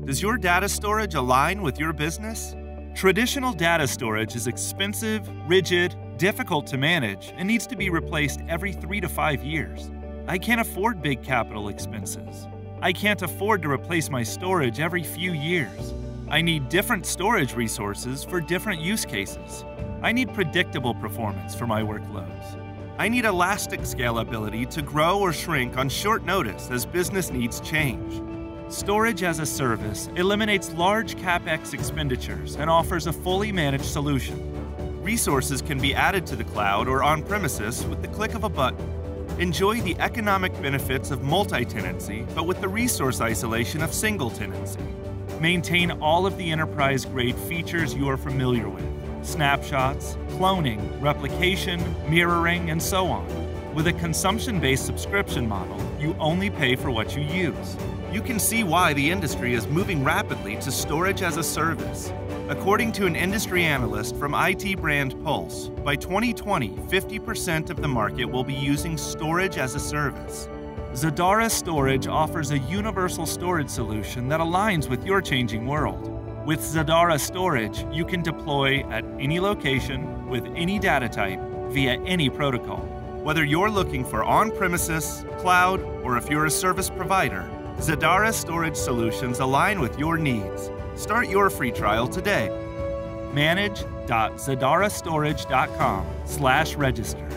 Does your data storage align with your business? Traditional data storage is expensive, rigid, difficult to manage, and needs to be replaced every 3 to 5 years. I can't afford big capital expenses. I can't afford to replace my storage every few years. I need different storage resources for different use cases. I need predictable performance for my workloads. I need elastic scalability to grow or shrink on short notice as business needs change. Storage as a service eliminates large CapEx expenditures and offers a fully managed solution. Resources can be added to the cloud or on-premises with the click of a button. Enjoy the economic benefits of multi-tenancy, but with the resource isolation of single-tenancy. Maintain all of the enterprise-grade features you are familiar with: snapshots, cloning, replication, mirroring, and so on. With a consumption-based subscription model, you only pay for what you use. You can see why the industry is moving rapidly to storage as a service. According to an industry analyst from IT brand Pulse, by 2020, 50% of the market will be using storage as a service. Zadara Storage offers a universal storage solution that aligns with your changing world. With Zadara Storage, you can deploy at any location, with any data type, via any protocol. Whether you're looking for on-premises, cloud, or if you're a service provider, Zadara Storage solutions align with your needs. Start your free trial today. Manage.zadarastorage.com/register.